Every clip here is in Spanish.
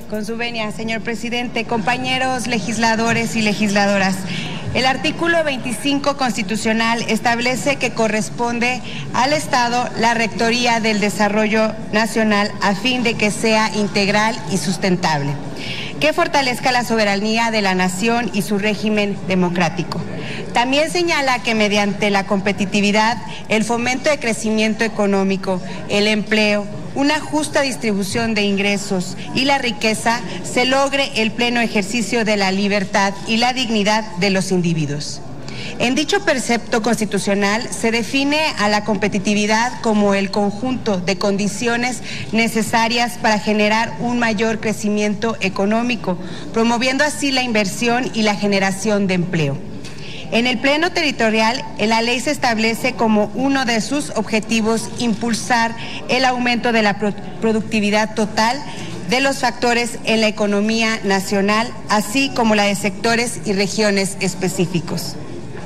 Con su venia, señor presidente, compañeros legisladores y legisladoras. El artículo 25 constitucional establece que corresponde al Estado la rectoría del desarrollo nacional a fin de que sea integral y sustentable, que fortalezca la soberanía de la nación y su régimen democrático. También señala que mediante la competitividad, el fomento de crecimiento económico, el empleo, una justa distribución de ingresos y la riqueza, se logre el pleno ejercicio de la libertad y la dignidad de los individuos. En dicho precepto constitucional se define a la competitividad como el conjunto de condiciones necesarias para generar un mayor crecimiento económico, promoviendo así la inversión y la generación de empleo. En el plano territorial, la ley se establece como uno de sus objetivos impulsar el aumento de la productividad total de los factores en la economía nacional, así como la de sectores y regiones específicos.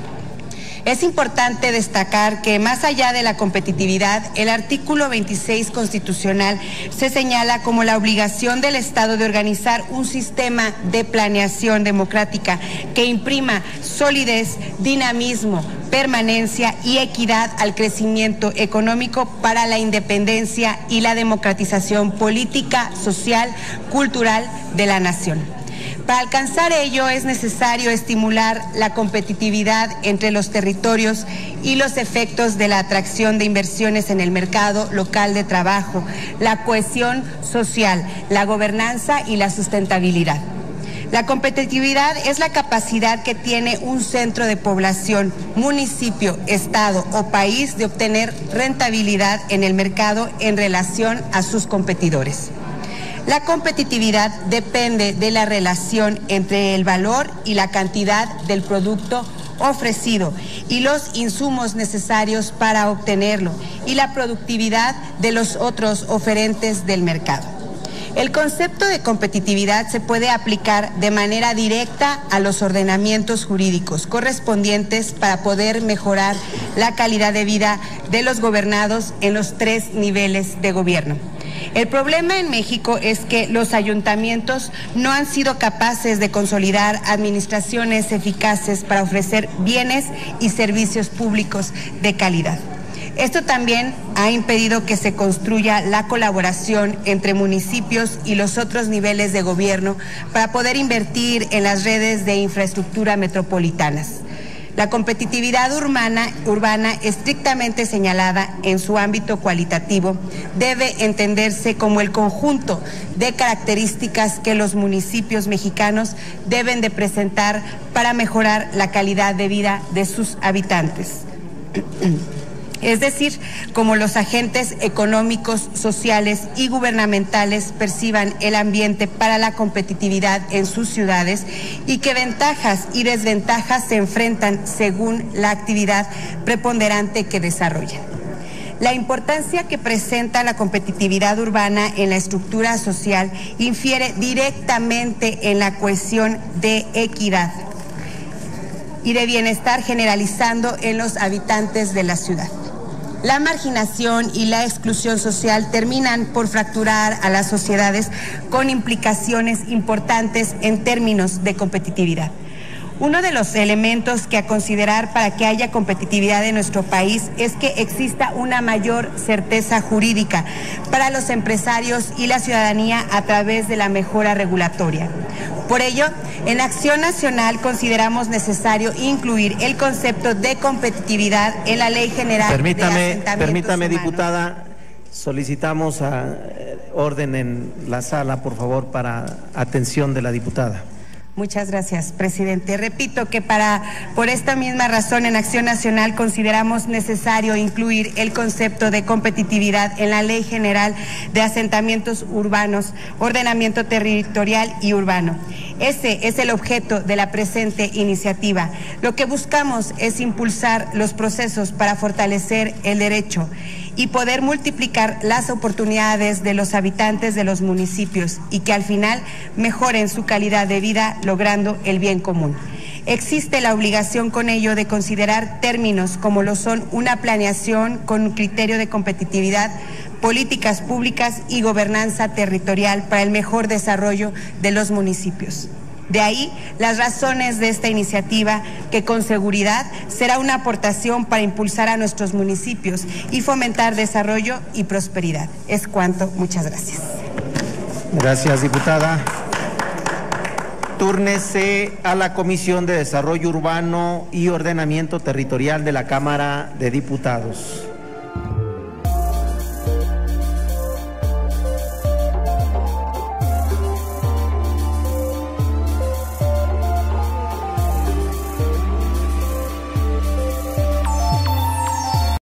Es importante destacar que más allá de la competitividad, el artículo 26 constitucional se señala como la obligación del Estado de organizar un sistema de planeación democrática que imprima solidez, dinamismo, permanencia y equidad al crecimiento económico para la independencia y la democratización política, social, cultural de la nación. Para alcanzar ello es necesario estimular la competitividad entre los territorios y los efectos de la atracción de inversiones en el mercado local de trabajo, la cohesión social, la gobernanza y la sustentabilidad. La competitividad es la capacidad que tiene un centro de población, municipio, estado o país de obtener rentabilidad en el mercado en relación a sus competidores. La competitividad depende de la relación entre el valor y la cantidad del producto ofrecido y los insumos necesarios para obtenerlo y la productividad de los otros oferentes del mercado. El concepto de competitividad se puede aplicar de manera directa a los ordenamientos jurídicos correspondientes para poder mejorar la calidad de vida de los gobernados en los 3 niveles de gobierno. El problema en México es que los ayuntamientos no han sido capaces de consolidar administraciones eficaces para ofrecer bienes y servicios públicos de calidad. Esto también ha impedido que se construya la colaboración entre municipios y los otros niveles de gobierno para poder invertir en las redes de infraestructura metropolitanas. La competitividad urbana, estrictamente señalada en su ámbito cualitativo, debe entenderse como el conjunto de características que los municipios mexicanos deben de presentar para mejorar la calidad de vida de sus habitantes. Es decir, como los agentes económicos, sociales y gubernamentales perciban el ambiente para la competitividad en sus ciudades y qué ventajas y desventajas se enfrentan según la actividad preponderante que desarrollan. La importancia que presenta la competitividad urbana en la estructura social infiere directamente en la cohesión de equidad y de bienestar generalizando en los habitantes de la ciudad. La marginación y la exclusión social terminan por fracturar a las sociedades con implicaciones importantes en términos de competitividad. Uno de los elementos que a considerar para que haya competitividad en nuestro país es que exista una mayor certeza jurídica para los empresarios y la ciudadanía a través de la mejora regulatoria. Por ello, en Acción Nacional consideramos necesario incluir el concepto de competitividad en la Ley General de Asentamientos Permítame, Humanos. diputada, solicitamos orden en la sala, por favor, para atención de la diputada. Muchas gracias, presidente. Repito que por esta misma razón en Acción Nacional consideramos necesario incluir el concepto de competitividad en la Ley General de Asentamientos Urbanos, Ordenamiento Territorial y Urbano. Ese es el objeto de la presente iniciativa. Lo que buscamos es impulsar los procesos para fortalecer el derecho y poder multiplicar las oportunidades de los habitantes de los municipios y que al final mejoren su calidad de vida logrando el bien común. Existe la obligación con ello de considerar términos como lo son una planeación con un criterio de competitividad políticas públicas y gobernanza territorial para el mejor desarrollo de los municipios. De ahí las razones de esta iniciativa, que con seguridad será una aportación para impulsar a nuestros municipios y fomentar desarrollo y prosperidad. Es cuanto. Muchas gracias. Gracias, diputada. Túrnese a la Comisión de Desarrollo Urbano y Ordenamiento Territorial de la Cámara de Diputados.